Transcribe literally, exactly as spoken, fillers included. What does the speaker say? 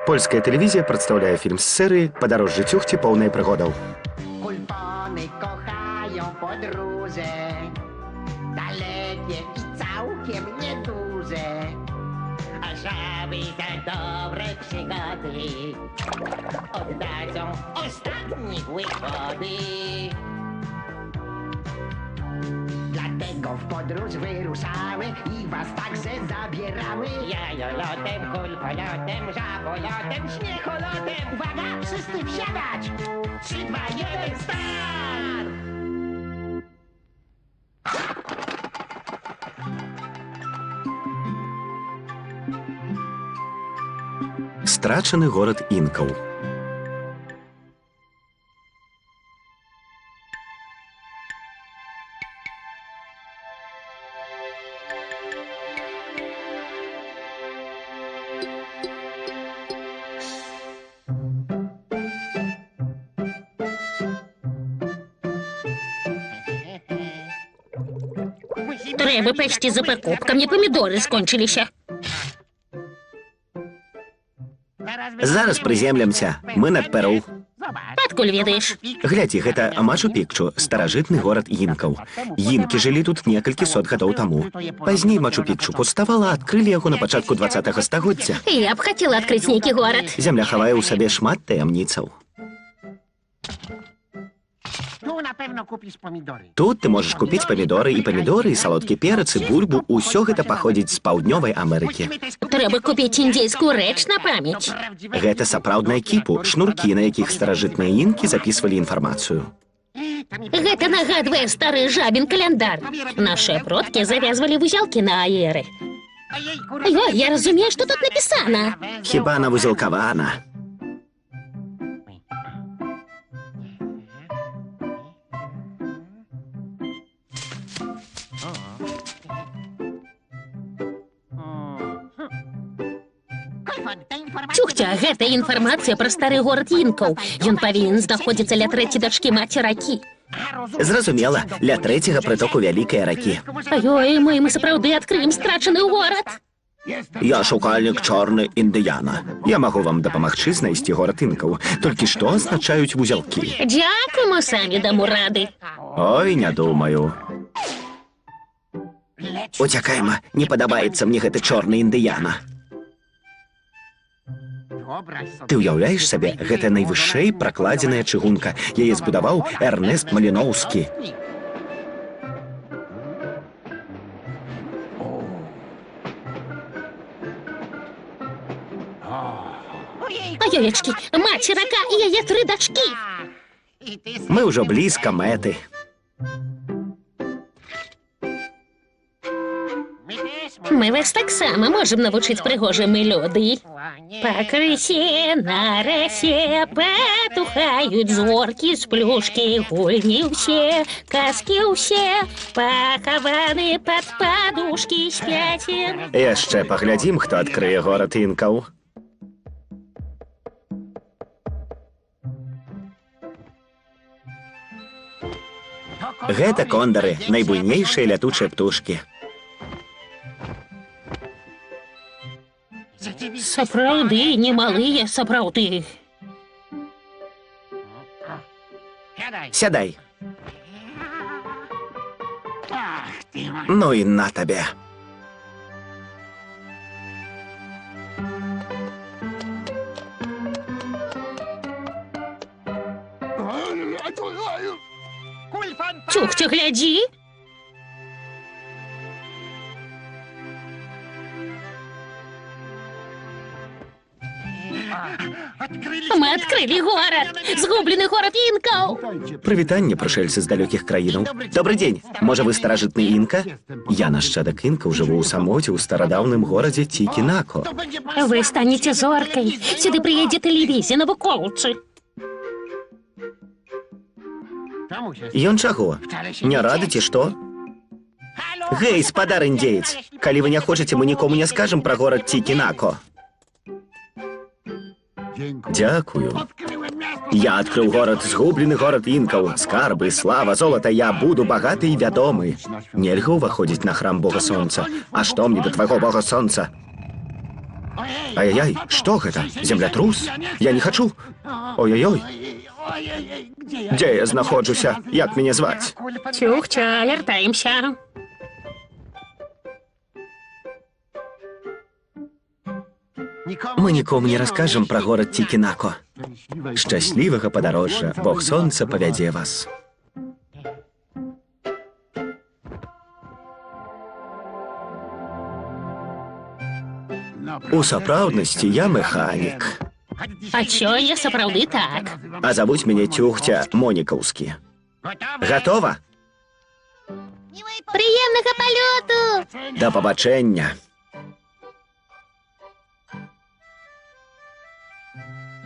Польская тэлевізія прадстаўляе фільм з серыі «Падарожжы цюхці поўнае прыгодаў». Kulpony kochają podróże, dalekie i całkiem nieduże. A żaby za dobre przygody oddadzą ostatnie łychody. Dlatego w podróż wyruszały i was także zabierały. Jajolotem, kulpolotem, żabolotem, śmiecholotem. Uwaga, wszyscy wsiadać! Trzy, dwa, jeden, start! Страчаны горад інкаў. Треба печці за покупками, помідори скончилися. Зараз прыземлемся, мы над Перу. Адкуль ведаеш? Глядзі, гэта Мачу-Пікчу, старажытны горад інкаў. Інкі жылі тут некалькі сот гадоў таму. Пазней Мачу-Пікчу пуставала, адкрылі яго на пачатку двадцатага стагоддзя. Я б хацела адкрыць нейкі горад. Зямля хавае ў сабе шмат таямніцаў. Tu na pewno kupisz pomidory. Тут ты можаш купіць памідоры і памідоры, і салодкі перац, і бульбу. Усё гэта паходзіць з паўднёвай Амерыкі. Трэба купіць індзейскую рэч на памяць. Гэта сапраўдная кіпу, шнуркі, на якіх старажытныя інкі запісвалі інфармацыю. Гэта нагадвае стары жабін каляндар. Нашыя продкі завязвалі вузелкі на аеры. Ой, я разумею, што тут напісана. Хіба навузелкавана. Цюхця, гэта інфармацыя пра стары горад інкаў. Ён павінен знаходзіцца ля трэцяй дачкі маці ракі. Зразумела, ля трэцяга прытоку вялікай ракі. Ой, мы, мы сапраўды адкрыем страчаны горад. Я шукальнік чорны індыяна. Я магу вам дапамагчы знайсці горад інкаў. Толькі што азначаюць вузелкі? Дзякуй, мы самі даму рады. Ой, не думаю. Уцякайма, не падабаецца мне гэты чорны індыяна. Ты ўяўляеш сабе, гэта найвышэй пракладзеная чыгунка. Яе збудаваў Эрнест Маліноўскі. Аёечкі, маці рака і яе тры дачкі. Мы ўжо блізка мэты. Мы вас таксама можам навучыць прыгожай мелодыі. Па крысе на расе патухаюць зоркі з плюшкі, гульні ўсе, казкі ўсе, пахаваны пад падушкі спяць. Яшчэ паглядзім, хто адкрые горад інкаў. Гэта кондары, найбуйнейшыя лятучыя птушкі. Сапраўды, немалыя сапраўды. Сядай. Ну і на табе. Цюхця, глядзі. Мы адкрылі горад! Згублены горад інкаў! Прывітанне, прышэльцы з далёкіх краінаў. Добры дзень! Можа, вы старажытны інка? Я нашчадак інкаў, жыву ў самоце ў старадаўным горадзе Тікінако. Вы станеце зоркай. Сюды прыедзе тэлевізія, навукоўцы. Ён чаго? Не рады ці што? Гэй, спадар індзеец! Калі вы не хочаце, мы нікому не скажам пра горад Тікінако. Дякую. Я адкрыў горад, згублены горад інкаў. Скарбы, слава, золата, я буду багаты і вядомы. Нельга ўваходзіць на храм Бога Сонца. А што мне да твайго Бога Сонца? Ай-яй-яй, што гэта? Землятрус? Я не хачу. Ой-ой-ой. Дзе я знаходжуся? Як мяне зваць? Чухча, вяртаемся. Мы нікому не раскажам пра горад Тікінако. Шчаслівага падарожжа, Бог сонца павядзе вас. У сапраўднасці я механік. А чё я сапраўды так? А завуць мяне Цюхця Монікаўскі. Гатова? Прыемнага палёту! Да пабачэння.